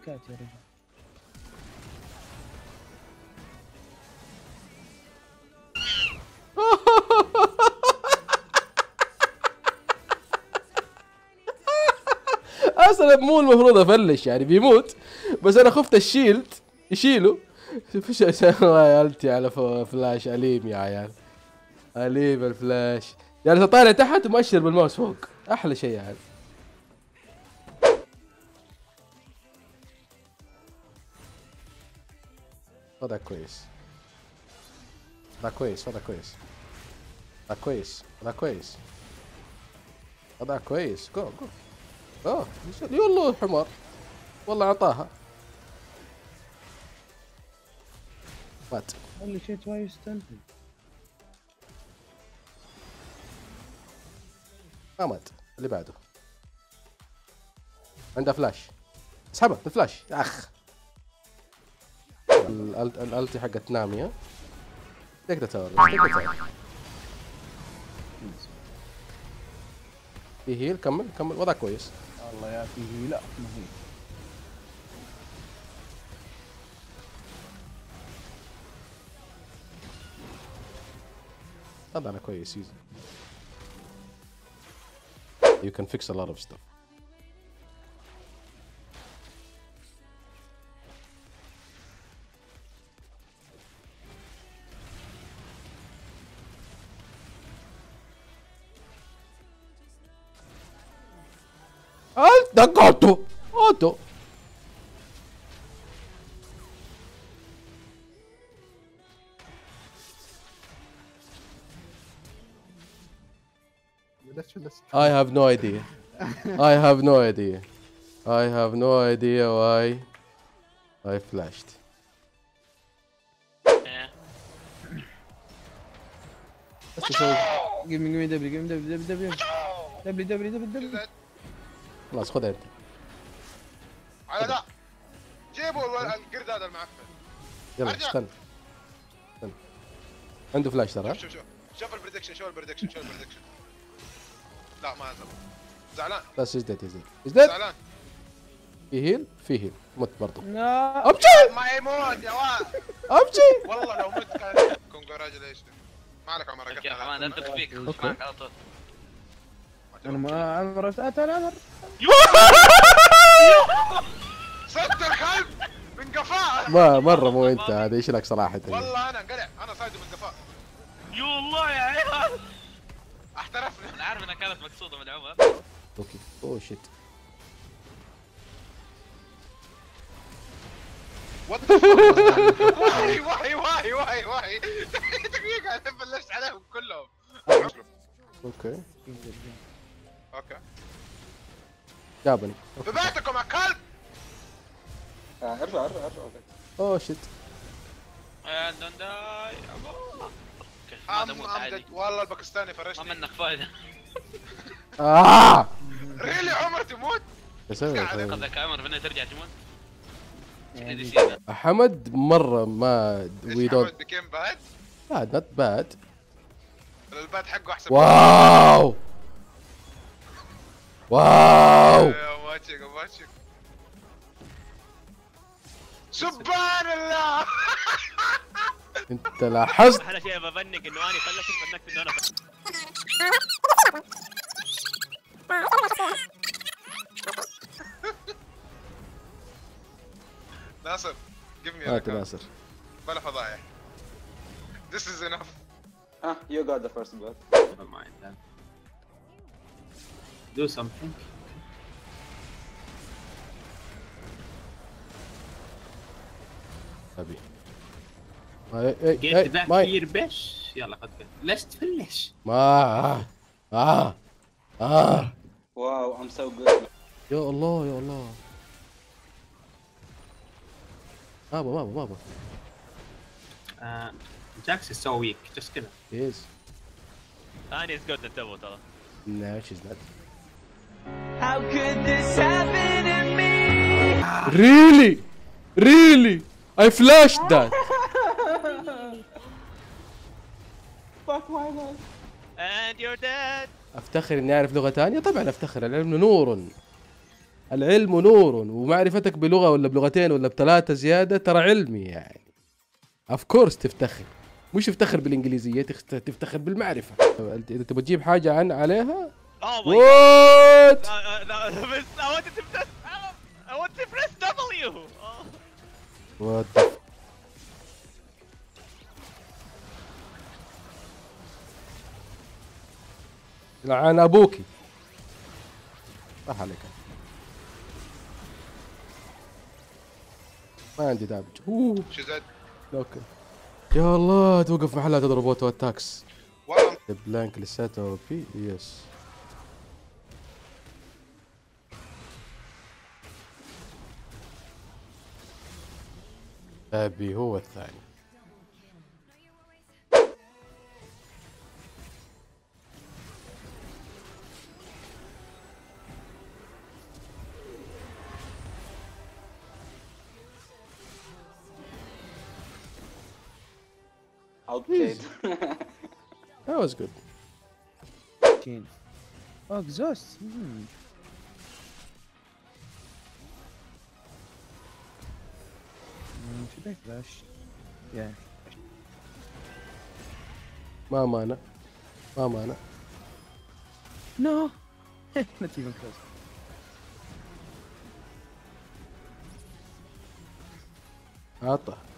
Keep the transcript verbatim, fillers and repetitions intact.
فكات يا رجال. اصلا مو المفروض افلش يعني بيموت، بس انا خفت الشيلد يشيله. فش اسوي يا التي على فلاش اليم يا عيال، اليم الفلاش يعني طالع تحت ومؤشر بالماوس فوق، احلى شيء يعني. وضع كويس، وضع كويس، وضع كويس، وضع كويس، وضع كويس، وضع كويس. جو جو اه يلا حمار والله اعطاها. مات. والله شيء وايد يستنفذ. ما مات. اللي بعده عنده فلاش، اسحبه بالفلاش اخ. الالت الالتي حقت نامية تقدر تاور، تقدر تاور. في هيل. كمل كمل وضع كويس. والله يا فيه لا ما هي. طبعا كويس easy. You can fix a lot of stuff. دقاته اوتو. I have no idea. I have no idea. I have no idea why I flashed. بس اسوي Give me, give me W, give me W, W, W, W, W, W. خلاص خذها انت. على ذا جيبوا القرد هذا المعفن. يلا أرجع. استنى استنى عنده فلاش ترى. شوف شوف شوف البريدكشن، شوف البريدكشن، شوف البريدكشن. لا ما زبط. زعلان. بس ازدت ازدت ازدت. زعلان. في هيل في هيل مت برضو. لا ابشي ما يموت يا واد. ابشي. والله لو مت كان كونجراجيليشن. ما عليك عمر. يا حماد انت فيك خش معك على طول. انا ما عمرت اتى عمر. صدت الخلف من قفاه. ما مره مو انت هذا، ايش لك صراحه. والله انا انقلع، انا صايده من قفاه. يا الله يا عيال احترفنا. انا عارف انها كانت مقصوده من عمر. اوكي اوه شيت. وات واي واي واي واي واي دقيقة انا بلشت عليهم كلهم. اوكي اوكي جابني. في بيتكم يا كلب. ارجع ارجع ارجع. اوه شيت. دون داي اوكي أم- هذا مو عادي. أمجد والله الباكستاني ما فرشني. منك فايده. اه ريلي عمر تموت. اسوي قصدك عمر في النهايه ترجع تموت. حمد مره ما وي ايش دونت حمد بكيم باد؟ باد نوت باد. الباد حقه احسن. واو واو يا ماتشك ماتشك سبحان الله. انت لاحظت. احلى شيء بفنك انه اني فلشت فنكت انه انا ناصر give me هات a ناصر. بلا فضايح. This is enough. Ah, you got the first blood. Never mind then. Do something. ابي اي اي Get اي back ماي here باش يلا خذ بيت. ليش تفلش؟ ما اه اه اه Wow, I'm so good. يا الله يا الله. مابا مابا مابا. Uh, Jax is so weak. Just kill him. يس اني از جود انتبهوا ترى. No she's not. How could this happen to me? Really really I flashed that. Fuck my life. And you're dead. افتخر اني اعرف لغة ثانية؟ طبعا افتخر، العلم نور. العلم نور، ومعرفتك بلغة ولا بلغتين ولا بثلاثة زيادة ترى علمي يعني. اوف كورس تفتخر، مش تفتخر بالانجليزية، تخت- تفتخر بالمعرفة. اذا تبغى تجيب حاجة عن عليها Oh my god. وات Uh, uh, no, miss- I wanted to press. Uh, I wanted to press W. Oh. وات لعن ابوكي. راح عليك. ما عندي دامج. اوه شزت اوكي. يا الله توقف محلها تضرب اوتو اتاكس. والله البلانك لساته او بي يس. ابي هو الثاني. Outplayed. That was good. Chain. Oh, exhaust. Hmm. Hmm, should I flash? Yeah. ما مانع ما مانع. No. Not even close. عطى